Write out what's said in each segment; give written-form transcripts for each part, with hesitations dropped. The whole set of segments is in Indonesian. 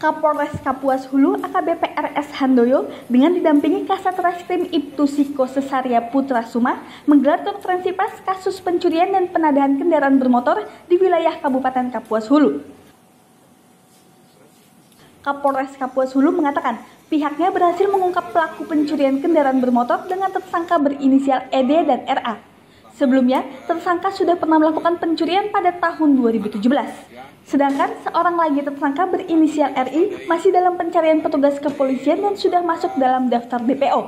Kapolres Kapuas Hulu AKBP RS Handoyo dengan didampingi Kasat Reskrim Ibtu Siko Sesaria Putra Suma menggelar konferensi pers kasus pencurian dan penadahan kendaraan bermotor di wilayah Kabupaten Kapuas Hulu. Kapolres Kapuas Hulu mengatakan pihaknya berhasil mengungkap pelaku pencurian kendaraan bermotor dengan tersangka berinisial ED dan RA. Sebelumnya, tersangka sudah pernah melakukan pencurian pada tahun 2017. Sedangkan seorang lagi tersangka berinisial RI masih dalam pencarian petugas kepolisian dan sudah masuk dalam daftar DPO.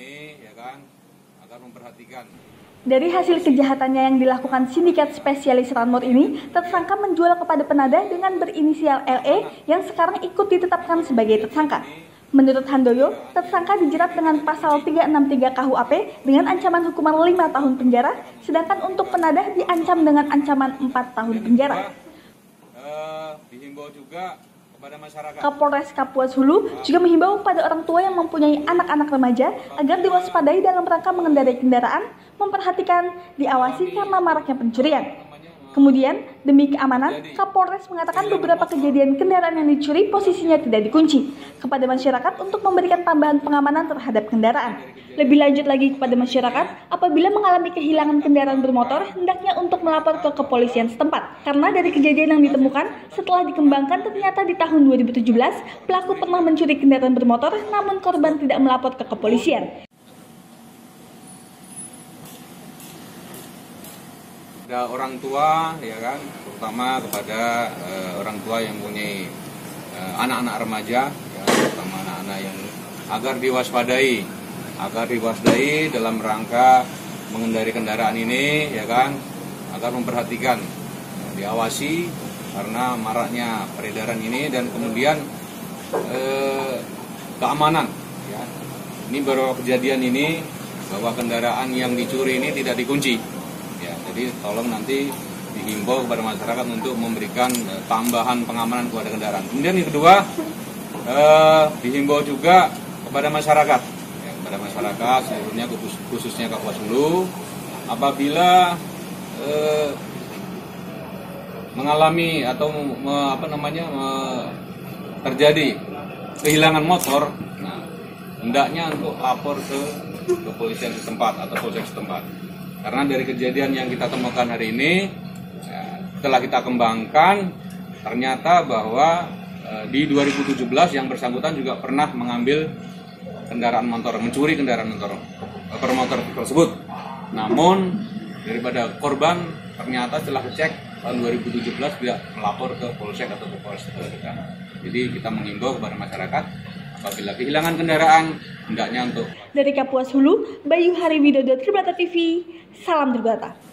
Dari hasil kejahatannya yang dilakukan sindikat spesialis Ranmor ini, tersangka menjual kepada penadah dengan berinisial LE yang sekarang ikut ditetapkan sebagai tersangka. Menurut Handoyo, tersangka dijerat dengan pasal 363 KUHP dengan ancaman hukuman 5 tahun penjara, sedangkan untuk penadah diancam dengan ancaman 4 tahun penjara. Dihimbau juga kepada masyarakat. Kapolres Kapuas Hulu juga menghimbau kepada orang tua yang mempunyai anak-anak remaja agar diwaspadai dalam rangka mengendarai kendaraan, memperhatikan, diawasi karena maraknya pencurian. Kemudian, demi keamanan, Kapolres mengatakan beberapa kejadian kendaraan yang dicuri posisinya tidak dikunci kepada masyarakat untuk memberikan tambahan pengamanan terhadap kendaraan. Lebih lanjut lagi kepada masyarakat, apabila mengalami kehilangan kendaraan bermotor, hendaknya untuk melapor ke kepolisian setempat. Karena dari kejadian yang ditemukan, setelah dikembangkan ternyata di tahun 2017, pelaku pernah mencuri kendaraan bermotor, namun korban tidak melapor ke kepolisian. Ada orang tua, ya kan, terutama kepada orang tua yang mempunyai anak-anak remaja, ya, terutama anak-anak yang agar diwaspadai dalam rangka mengendarai kendaraan ini, ya kan, agar memperhatikan, diawasi karena maraknya peredaran ini dan kemudian keamanan. Ya. Ini baru kejadian ini bahwa kendaraan yang dicuri ini tidak dikunci. Ya, jadi tolong nanti dihimbau kepada masyarakat untuk memberikan tambahan pengamanan kepada kendaraan. Kemudian yang kedua, dihimbau juga kepada masyarakat, ya, kepada masyarakat seluruhnya khususnya Kapuas Hulu, apabila mengalami atau terjadi kehilangan motor, nah, hendaknya untuk lapor ke kepolisian setempat atau polsek setempat. Karena dari kejadian yang kita temukan hari ini, setelah kita kembangkan, ternyata bahwa di 2017 yang bersangkutan juga pernah mengambil kendaraan motor, mencuri kendaraan motor tersebut. Namun daripada korban ternyata setelah dicek tahun 2017 tidak melapor ke polsek atau ke polres terdekat. Jadi kita mengimbau kepada masyarakat apabila kehilangan kendaraan, hendaknya untuk. Dari Kapuas Hulu, Bayu Hari Widodo, Tribrata TV, salam Tribrata.